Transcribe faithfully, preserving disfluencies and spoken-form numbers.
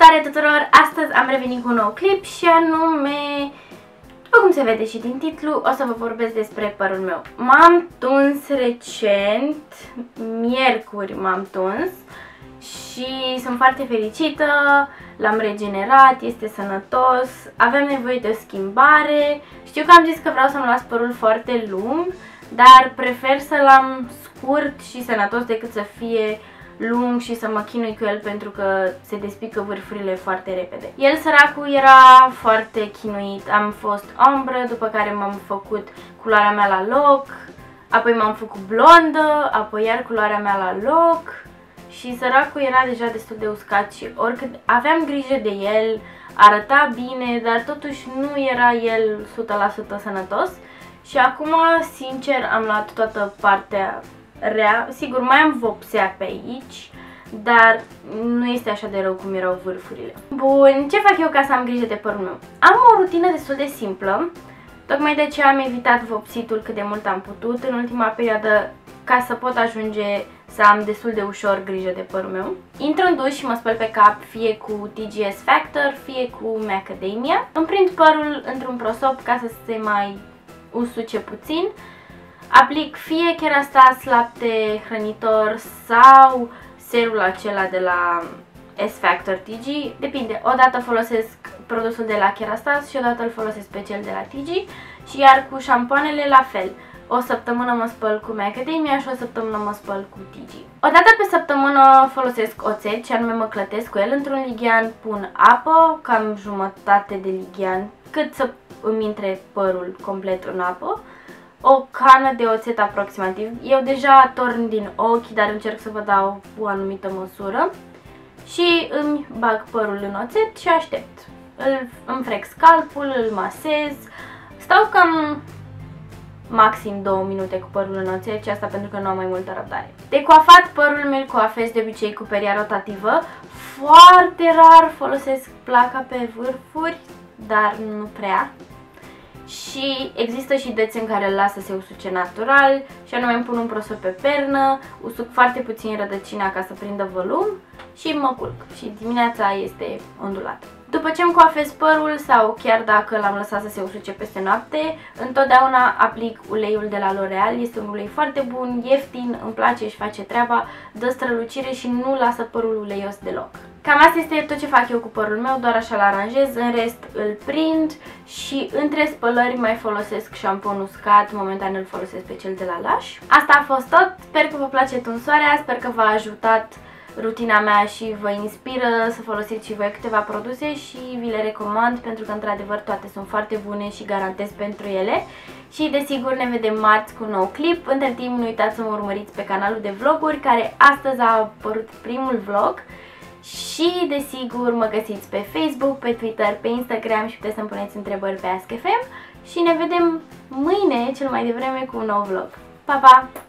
Salutare tuturor! Astăzi am revenit cu un nou clip și anume, după cum se vede și din titlu, o să vă vorbesc despre părul meu. M-am tuns recent, miercuri m-am tuns și sunt foarte fericită, l-am regenerat, este sănătos, aveam nevoie de o schimbare. Știu că am zis că vreau să-mi las părul foarte lung, dar prefer să-l am scurt și sănătos decât să fie lung și să mă chinui cu el pentru că se despică vârfurile foarte repede. El, săracul, era foarte chinuit. Am fost ombră, după care m-am făcut culoarea mea la loc, apoi m-am făcut blondă, apoi iar culoarea mea la loc și săracul era deja destul de uscat și oricât aveam grijă de el, arăta bine, dar totuși nu era el o sută la sută sănătos. Și acum, sincer, am luat toată partea rea. Sigur, mai am vopsea pe aici, dar nu este așa de rău cum erau vârfurile. Bun, ce fac eu ca să am grijă de părul meu? Am o rutină destul de simplă, tocmai de aceea am evitat vopsitul cât de mult am putut în ultima perioadă, ca să pot ajunge să am destul de ușor grijă de părul meu. Intru în duș și mă spăl pe cap fie cu T G S Factor, fie cu Macadamia. Îmi prind părul într-un prosop ca să se mai usuce puțin. Aplic fie Kerastase, lapte hrănitor sau serul acela de la S-Factor T G. Depinde, odată folosesc produsul de la Kerastase și odată îl folosesc pe cel de la T G. Și iar cu șampoanele la fel. O săptămână mă spăl cu Macadamia și o săptămână mă spăl cu T G. Odată pe săptămână folosesc oțet și anume mă clătesc cu el. Într-un lighean pun apă, cam jumătate de lighean, cât să îmi intre părul complet în apă. O cană de oțet aproximativ. Eu deja torn din ochi, dar încerc să vă dau o anumită măsură. Și îmi bag părul în oțet și aștept. Îl, îmi frec scalpul, îl masez. Stau cam maxim două minute cu părul în oțet și asta pentru că nu am mai multă răbdare. De coafat, părul meu îl coafez de obicei cu peria rotativă. Foarte rar folosesc placa pe vârfuri, dar nu prea. Și există și dăți în care îl las să se usuce natural și anume îmi pun un prosop pe pernă, usuc foarte puțin rădăcina ca să prindă volum și mă culc și dimineața este ondulat. După ce îmi coafez părul sau chiar dacă l-am lăsat să se usuce peste noapte, întotdeauna aplic uleiul de la L'Oreal. Este un ulei foarte bun, ieftin, îmi place și face treaba, dă strălucire și nu lasă părul uleios deloc. Cam asta este tot ce fac eu cu părul meu, doar așa-l aranjez, în rest îl prind și între spălări mai folosesc șampon uscat, momentan îl folosesc pe cel de la Lush. Asta a fost tot, sper că vă place tunsoarea, sper că v-a ajutat rutina mea și vă inspiră să folosiți și voi câteva produse și vi le recomand pentru că într-adevăr toate sunt foarte bune și garantez pentru ele. Și desigur ne vedem marți cu un nou clip. Între timp nu uitați să mă urmăriți pe canalul de vloguri, care astăzi a apărut primul vlog. Și desigur mă găsiți pe Facebook, pe Twitter, pe Instagram și puteți să-mi puneți întrebări pe Ask F M. Și ne vedem mâine cel mai devreme cu un nou vlog. Pa, pa!